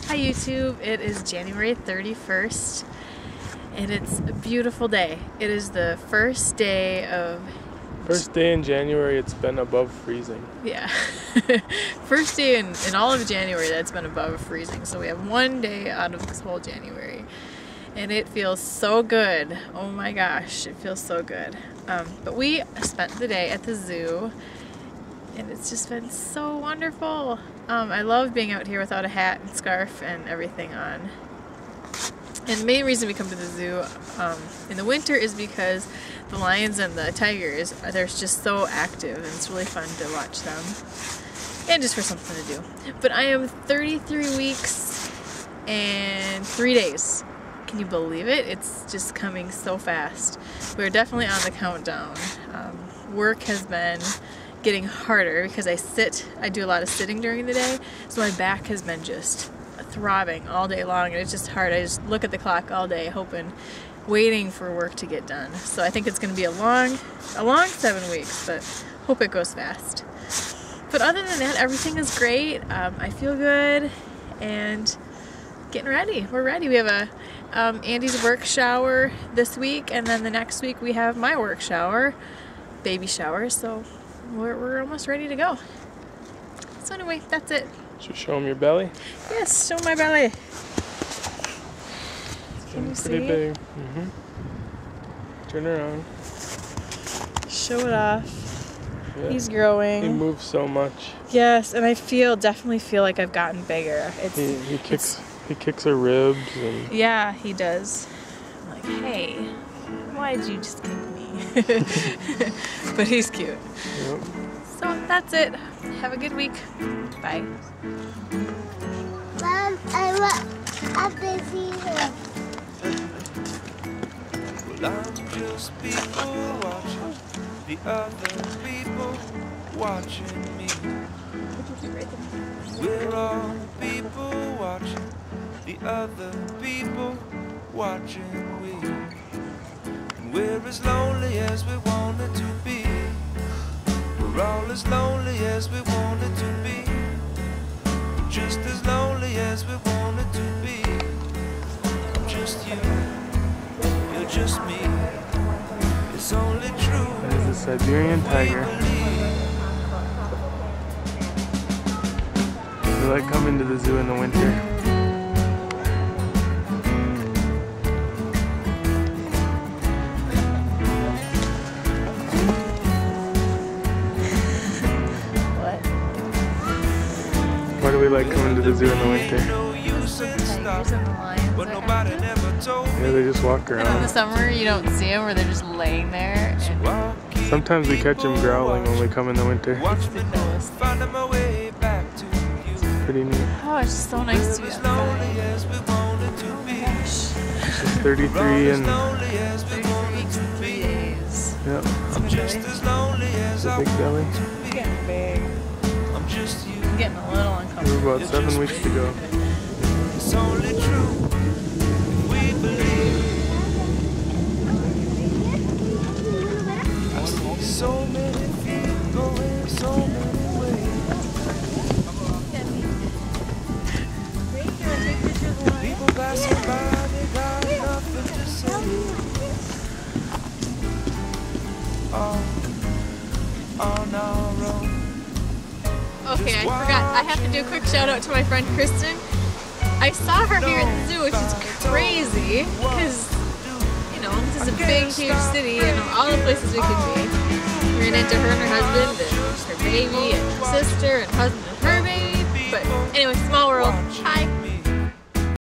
Hi YouTube, it is January 31st and it's a beautiful day. It is the first day in January it's been above freezing. Yeah, first day in all of January that's been above freezing. So we have one day out of this whole January and it feels so good. Oh my gosh, it feels so good. But we spent the day at the zoo and it's just been so wonderful. I love being out here without a hat and scarf and everything on. And the main reason we come to the zoo in the winter is because the lions and the tigers, they're just so active and it's really fun to watch them. And just for something to do. But I am 33 weeks and 3 days. Can you believe it? It's just coming so fast. We're definitely on the countdown. Work has been getting harder because I do a lot of sitting during the day, so my back has been just throbbing all day long and it's just hard. I just look at the clock all day waiting for work to get done. So I think it's going to be a long 7 weeks, but hope it goes fast. But other than that, everything is great. I feel good and getting ready. We're ready. We have Andy's work shower this week, and then the next week we have my work shower, baby shower, so we're almost ready to go. So anyway, that's it. Should we show them your belly? Yes, show my belly. Can you see? Pretty big. Turn around. Show it off. Yeah. He's growing. He moves so much. Yes, and I definitely feel like I've gotten bigger. He kicks her ribs and yeah, he does. I'm like, hey, why did you just kick me? But he's cute. Yep. So that's it. Have a good week. Bye. Mom, I want a busy here. Well, I'm just people watching the other people watching me. We're all people watching the other people watching we. And we're as lonely as we wanted to be. We're all as lonely as we wanted to be. We're just as lonely as we wanted to be. I'm just you, you're just me. It's only true. There's a Siberian tiger. We like coming to the zoo in the winter. Why do we like coming to the zoo in the winter? Tigers and the lions are active. Yeah, they just walk And in the around. summer, you don't see them, or they're just laying there. And Sometimes we catch them growling when we come in the winter. it's the coolest thing. It's pretty neat. Oh, it's just so nice to be outside. Oh my gosh. She's 33 and 33 weeks and 3 days. yeah, it's a big belly. I'm getting big. I'm getting a little uncomfortable. We're about 7 weeks to go. It's only true. We believe. I see so many feet going so many ways. People passing by, they got nothing to say. On our own. Okay, I forgot. I have to do a quick shout out to my friend Kristen. I saw her here at the zoo, which is crazy because, you know, this is a big, huge city and of all the places we could be. We ran into her and her husband and her baby and her sister and husband and her baby. But anyway, small world. Hi.